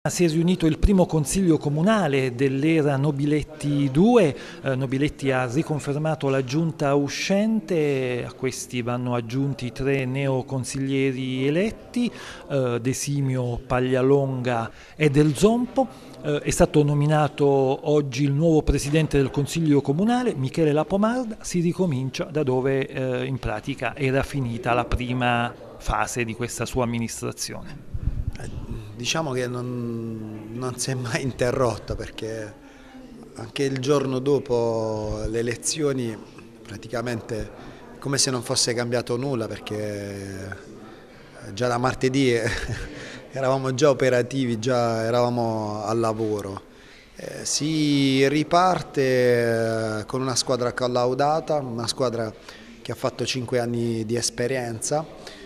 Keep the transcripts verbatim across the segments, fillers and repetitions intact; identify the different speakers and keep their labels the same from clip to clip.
Speaker 1: Si è riunito il primo consiglio comunale dell'era Nobiletti due, eh, Nobiletti ha riconfermato la giunta uscente, a questi vanno aggiunti tre neoconsiglieri eletti, eh, De Simio, Paglialonga e Del Zompo. Eh, è stato nominato oggi il nuovo presidente del consiglio comunale, Michele Lapomarda. Si ricomincia da dove eh, in pratica era finita la prima fase di questa sua amministrazione.
Speaker 2: Diciamo che non, non si è mai interrotta, perché anche il giorno dopo le elezioni praticamente è come se non fosse cambiato nulla, perché già da martedì eravamo già operativi, già eravamo al lavoro. Eh, si riparte con una squadra collaudata, una squadra che ha fatto cinque anni di esperienza,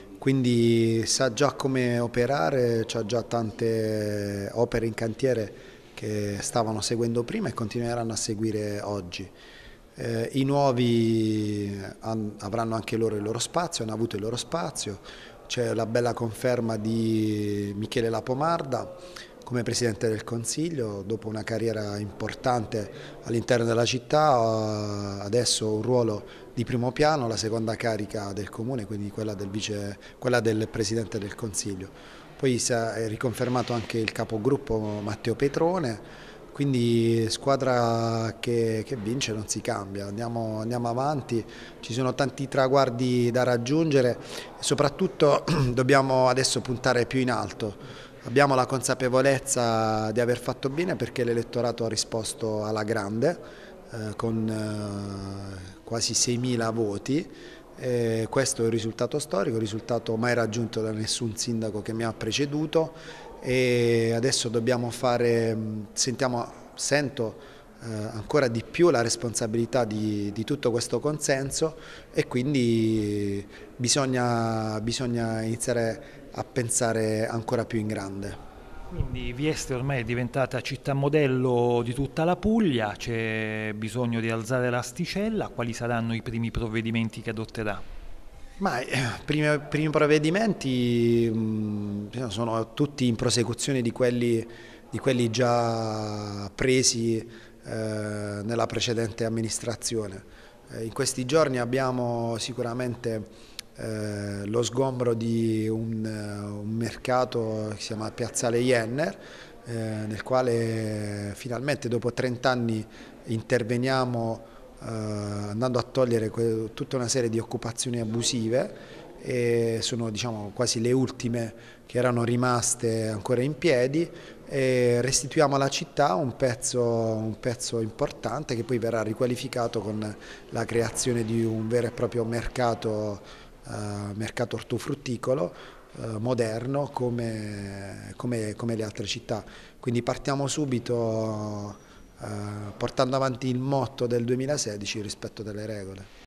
Speaker 2: quindi sa già come operare, ha già tante opere in cantiere che stavano seguendo prima e continueranno a seguire oggi. Eh, I nuovi avranno anche loro il loro spazio, hanno avuto il loro spazio. C'è la bella conferma di Michele Lapomarda come Presidente del Consiglio, dopo una carriera importante all'interno della città, adesso un ruolo di primo piano, la seconda carica del Comune, quindi quella del, vice, quella del Presidente del Consiglio. Poi è riconfermato anche il capogruppo Matteo Petrone, quindi squadra che, che vince non si cambia, andiamo, andiamo avanti, ci sono tanti traguardi da raggiungere e soprattutto dobbiamo adesso puntare più in alto. Abbiamo la consapevolezza di aver fatto bene, perché l'elettorato ha risposto alla grande eh, con eh, quasi seimila voti. E questo è un risultato storico, un risultato mai raggiunto da nessun sindaco che mi ha preceduto, e adesso dobbiamo fare, sentiamo, sento eh, ancora di più la responsabilità di, di tutto questo consenso, e quindi bisogna, bisogna iniziare a pensare ancora più in grande.
Speaker 1: Quindi Vieste ormai è diventata città modello di tutta la Puglia, c'è bisogno di alzare l'asticella. Quali saranno i primi provvedimenti che adotterà?
Speaker 2: Ma i eh, primi, primi provvedimenti mh, sono tutti in prosecuzione di quelli, di quelli già presi eh, nella precedente amministrazione. Eh, in questi giorni abbiamo sicuramente eh, lo sgombro di un, un mercato che si chiama Piazzale Jenner, eh, nel quale finalmente dopo trenta anni interveniamo eh, andando a togliere tutta una serie di occupazioni abusive, e sono, diciamo, quasi le ultime che erano rimaste ancora in piedi, e restituiamo alla città un pezzo, un pezzo importante che poi verrà riqualificato con la creazione di un vero e proprio mercato, eh, mercato ortofrutticolo eh, moderno come, come, come le altre città. Quindi partiamo subito eh, portando avanti il motto del duemilasedici, il rispetto delle regole.